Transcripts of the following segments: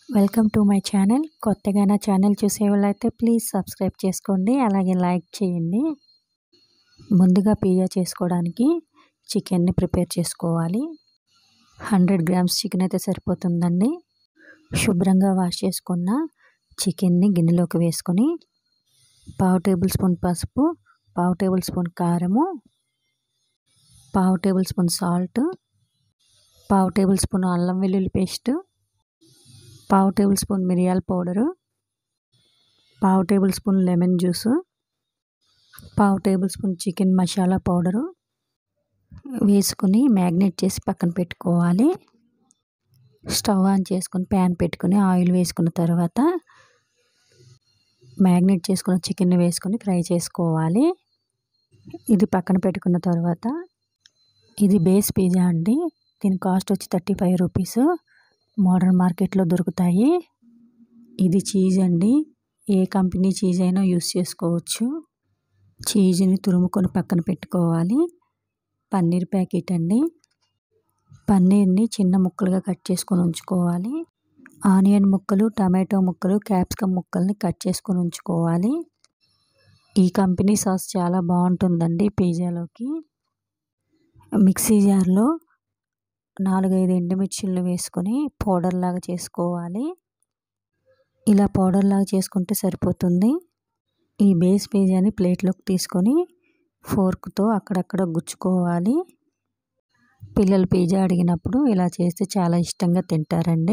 Welcome to my channel. కొత్తగా నా channel చూసేవాళ్ళైతే please subscribe చేసుకోండి, అలాగే లైక్ చేయండి. ముందుగా పిజ్జా చేసుకోవడానికి చికెన్ని ప్రిపేర్ చేసుకోవాలి. 100 గ్రామ్స్ చికెన్ అయితే సరిపోతుందండి. శుభ్రంగా వాష్ చేసుకున్న చికెన్ని గిన్నెలోకి వేసుకొని 1/2 టేబుల్ స్పూన్ పసుపు, 1/2 టేబుల్ స్పూన్ కారము, 1/2 tablespoon salt, 1/2 tablespoon అల్లం వెల్లుల్లి పేస్ట్, 1/2 టేబుల్ స్పూన్ మిరియాల powder, 1/2 tablespoon lemon juice, 1/2 tablespoon chicken masala powder వేసుకుని మ్యాగ్నేట్ చేసి పక్కన పెట్టుకోవాలి. స్టవ్ ఆన్ చేసుకుని ప్యాన్ పెట్టుకుని ఆయిల్ వేసుకున్న తర్వాత మ్యాగ్నేట్ చేసుకున్న చికెన్ వేసుకొని ఫ్రై చేసుకోవాలి. ఇది పక్కన పెట్టుకున్న తర్వాత ఇది బేస్ పిజ్జా అండి. దీని కాస్ట్ వచ్చి 35 రూపీస్. మోడర్న్ మార్కెట్లో దొరుకుతాయి. ఇది చీజ్ అండి. ఏ కంపెనీ చీజ్ అయినా యూస్ చేసుకోవచ్చు. చీజ్ని తురుముకొని పక్కన పెట్టుకోవాలి. పన్నీర్ ప్యాకెట్ అండి. పన్నీర్ని చిన్న ముక్కలుగా కట్ చేసుకొని ఉంచుకోవాలి. ఆనియన్ ముక్కలు, టమాటో ముక్కలు, క్యాప్సికమ్ ముక్కల్ని కట్ చేసుకొని ఉంచుకోవాలి. ఈ కంపెనీ సాస్ చాలా బాగుంటుందండి పిజ్జాలోకి. మిక్సీ జార్లో 4-5 ఎండుమిర్చిలను వేసుకొని పౌడర్ లాగా చేసుకోవాలి. ఇలా పౌడర్ లాగా చేసుకుంటే సరిపోతుంది. ఈ బేస్ పిజ్జాని ప్లేట్లోకి తీసుకొని ఫోర్క్తో అక్కడక్కడ గుచ్చుకోవాలి. పిల్లలు పిజ్జా అడిగినప్పుడు ఇలా చేస్తే చాలా ఇష్టంగా తింటారండి.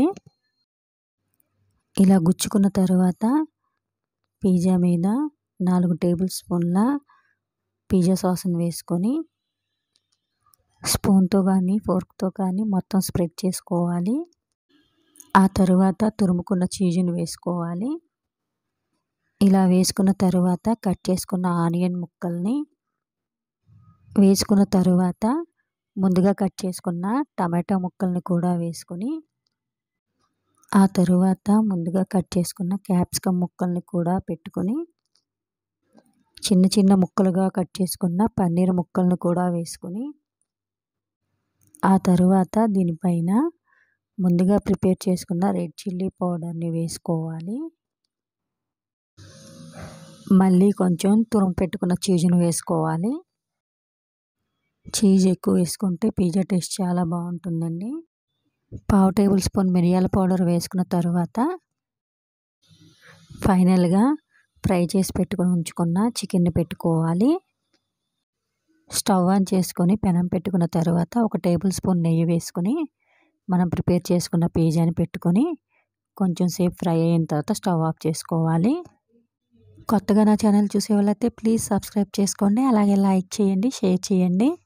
ఇలా గుచ్చుకున్న తర్వాత పిజ్జా మీద 4 టేబుల్ స్పూన్ల పిజ్జా సాస్ని వేసుకొని స్పూన్తో కానీ ఫోర్క్తో కానీ మొత్తం స్ప్రెడ్ చేసుకోవాలి. ఆ తరువాత తురుముకున్న చీజ్ని వేసుకోవాలి. ఇలా వేసుకున్న తర్వాత కట్ చేసుకున్న ఆనియన్ ముక్కల్ని వేసుకున్న తర్వాత ముందుగా కట్ చేసుకున్న టమాటో ముక్కల్ని కూడా వేసుకొని ఆ తరువాత ముందుగా కట్ చేసుకున్న క్యాప్సికమ్ ముక్కల్ని కూడా పెట్టుకొని చిన్న చిన్న ముక్కలుగా కట్ చేసుకున్న పన్నీర్ ముక్కల్ని కూడా వేసుకొని ఆ తరువాత దీనిపైన ముందుగా ప్రిపేర్ చేసుకున్న రెడ్ చిల్లీ పౌడర్ని వేసుకోవాలి. మళ్ళీ కొంచెం తురుము పెట్టుకున్న చీజ్ను వేసుకోవాలి. చీజ్ ఎక్కువ వేసుకుంటే పిజ్జా టేస్ట్ చాలా బాగుంటుందండి. 1/2 టేబుల్ స్పూన్ మిరియాల పౌడర్ వేసుకున్న తర్వాత ఫైనల్గా ఫ్రై చేసి పెట్టుకొని ఉంచుకున్న చికెన్ని పెట్టుకోవాలి. స్టవ్ ఆన్ చేసుకొని పెనం పెట్టుకున్న తర్వాత 1 టేబుల్ స్పూన్ నెయ్యి వేసుకొని మనం ప్రిపేర్ చేసుకున్న పిజ్జాని పెట్టుకొని కొంచెం సేపు ఫ్రై అయిన తర్వాత స్టవ్ ఆఫ్ చేసుకోవాలి. కొత్తగా నా ఛానల్ చూసే వాళ్ళైతే ప్లీజ్ సబ్స్క్రైబ్ చేసుకోండి, అలాగే లైక్ చేయండి, షేర్ చేయండి.